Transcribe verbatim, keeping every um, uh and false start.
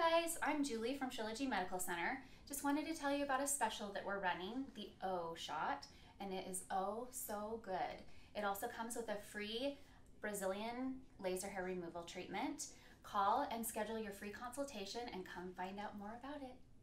guys, I'm Julie from Trilogy Medical Center. Just wanted to tell you about a special that we're running, the O shot, and it is oh so good. It also comes with a free Brazilian laser hair removal treatment. Call and schedule your free consultation and come find out more about it.